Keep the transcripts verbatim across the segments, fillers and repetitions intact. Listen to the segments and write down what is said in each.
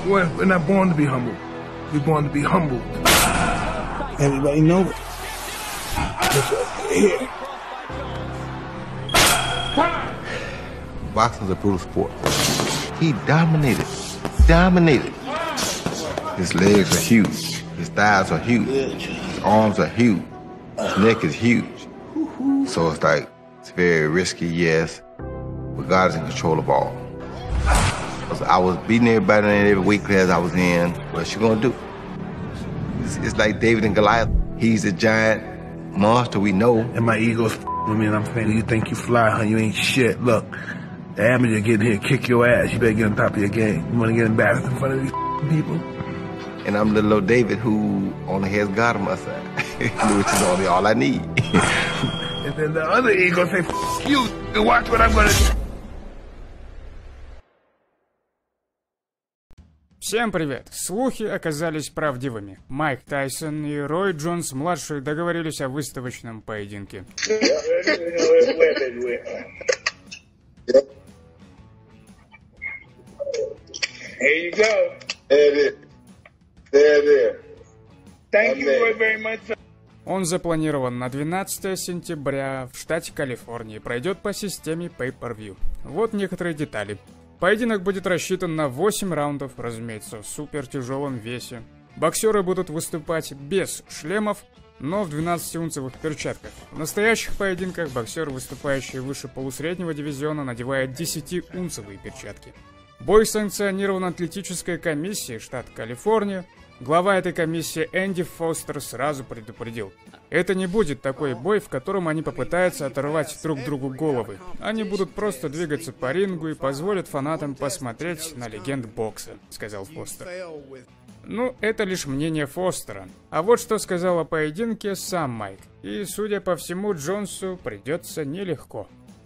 We're, we're not born to be humble. We're born to be humble. Everybody know it. Here. Boxing is a brutal sport. He dominated. Dominated. His legs are huge. His thighs are huge. His arms are huge. His neck is huge. So it's like, it's very risky, yes, but God is in control of all. I was beating everybody in every weight class I was in. What you gonna do? It's, it's like David and Goliath. He's a giant monster we know. And my ego's with me, and I'm saying, you think you fly, huh? You ain't shit. Look, the amateur getting here, kick your ass. You better get on top of your game. You wanna get embarrassed in front of these people? And I'm little old David who only has God on my side, which is only all I need. And then the other ego say, F you, and watch what I'm gonna do. Всем привет! Слухи оказались правдивыми. Майк Тайсон и Рой Джонс-младший договорились о выставочном поединке. Here you go. There it is. There it is. Thank you very much. Он запланирован на двенадцатое сентября в штате Калифорния и пройдет по системе Pay-Per-View. Вот некоторые детали. Поединок будет рассчитан на восемь раундов, разумеется, в супер тяжелом весе. Боксеры будут выступать без шлемов, но в двенадцатиунцевых перчатках. В настоящих поединках боксер, выступающий выше полусреднего дивизиона, надевает десятиунцевые перчатки. Бой санкционирован атлетической комиссией штата Калифорния. Глава этой комиссии Энди Фостер сразу предупредил: это не будет такой бой, в котором они попытаются оторвать друг другу головы. Они будут просто двигаться по рингу и позволят фанатам посмотреть на легенд бокса, сказал Фостер. Ну, это лишь мнение Фостера. А вот что сказал о поединке сам Майк. И, судя по всему, Джонсу придется нелегко.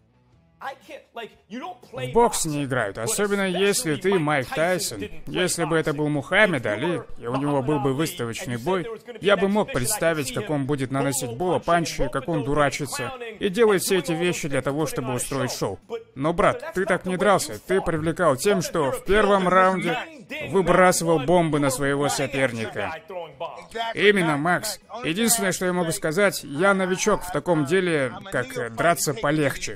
В бокс не играют, особенно если ты Майк Тайсон. Если бы это был Мухаммед Али, и у него был бы выставочный бой, я бы мог представить, как он будет наносить булла-панчи, как он дурачится, и делает все эти вещи для того, чтобы устроить шоу. Но, брат, ты так не дрался, ты привлекал тем, что в первом раунде выбрасывал бомбы на своего соперника. Именно, Макс. Единственное, что я могу сказать, я новичок в таком деле, как драться полегче.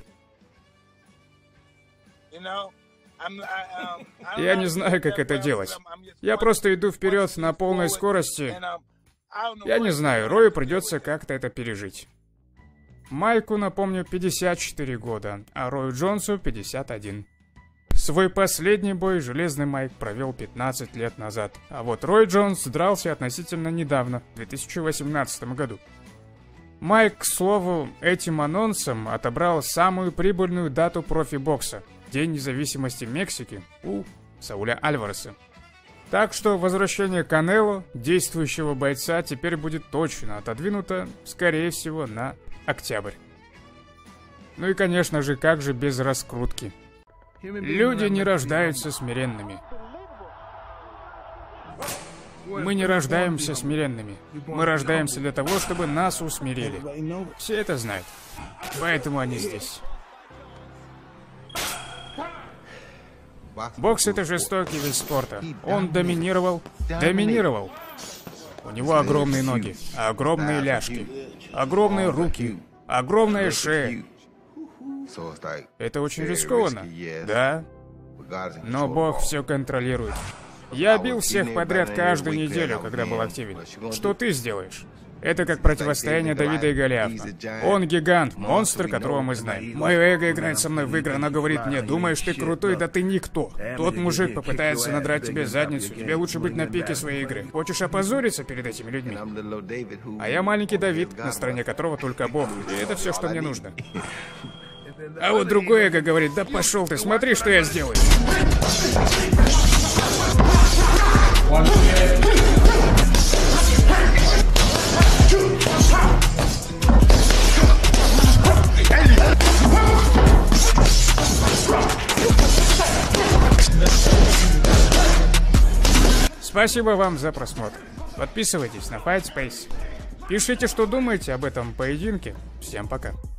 Я не знаю, как это делать. Я просто иду вперед на полной скорости. Я не знаю, Рою придется как-то это пережить. Майку, напомню, пятьдесят четыре года, а Рою Джонсу пятьдесят один. Свой последний бой Железный Майк провел пятнадцать лет назад, а вот Рой Джонс дрался относительно недавно, в две тысячи восемнадцатом году. Майк, к слову, этим анонсом отобрал самую прибыльную дату профи-бокса — День независимости Мексики у Сауля Альвареса. Так что возвращение Канело, действующего бойца, теперь будет точно отодвинуто, скорее всего, на октябрь. Ну и, конечно же, как же без раскрутки. Люди не рождаются смиренными. Мы не рождаемся смиренными. Мы рождаемся для того, чтобы нас усмирили. Все это знают. Поэтому они здесь. Бокс — это жестокий вид спорта. Он доминировал, доминировал. У него огромные ноги, огромные ляжки, огромные руки, огромная шея. Это очень рискованно, да? Но Бог все контролирует. Я бил всех подряд каждую неделю, когда был активен. Что ты сделаешь? Это как противостояние Давида и Голиафа. Он гигант, монстр, которого мы знаем. Мое эго играет со мной в игры, оно говорит мне: думаешь, ты крутой, да ты никто. Тот мужик попытается надрать тебе задницу, тебе лучше быть на пике своей игры. Хочешь опозориться перед этими людьми? А я маленький Давид, на стороне которого только Бог. И это все, что мне нужно. А вот другое эго говорит: да пошел ты, смотри, что я сделаю. Спасибо вам за просмотр. Подписывайтесь на Fight Space. Пишите, что думаете об этом поединке. Всем пока.